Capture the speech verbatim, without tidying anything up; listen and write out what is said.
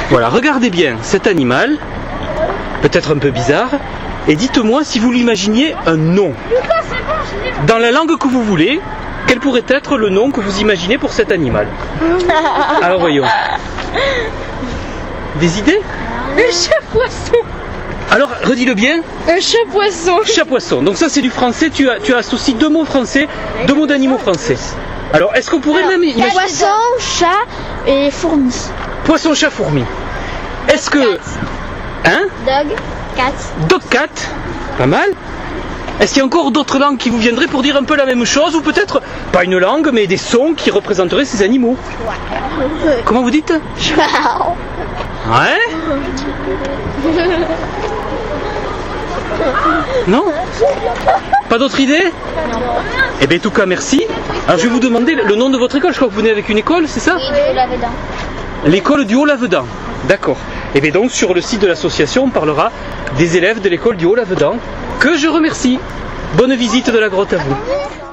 Voilà, regardez bien cet animal, peut-être un peu bizarre, et dites-moi si vous l'imaginiez un nom. Dans la langue que vous voulez, quel pourrait être le nom que vous imaginez pour cet animal? Alors voyons. Des idées? Un chat-poisson. Alors, redis-le bien. Un chat-poisson. Chat-poisson. Donc ça c'est du français, tu, as, tu associes deux mots français, deux mots d'animaux français. Alors, est-ce qu'on pourrait Alors, même imaginer... Poisson, chat et fourmi. Poisson, chat, fourmi. Est-ce que... Hein? Dog, cat. Dog, cat. Pas mal. Est-ce qu'il y a encore d'autres langues qui vous viendraient pour dire un peu la même chose? Ou peut-être, pas une langue, mais des sons qui représenteraient ces animaux? Ouais. Comment vous dites? Wow. Ouais? Non? Pas d'autres idées? Non. Eh bien, en tout cas, merci. Alors, je vais vous demander le nom de votre école. Je crois que vous venez avec une école, c'est ça? Oui, du Haut-Lavedan. L'école du Haut-Lavedan. D'accord. Et bien donc, sur le site de l'association, on parlera des élèves de l'école du Haut-Lavedan, que je remercie. Bonne visite de la grotte à vous.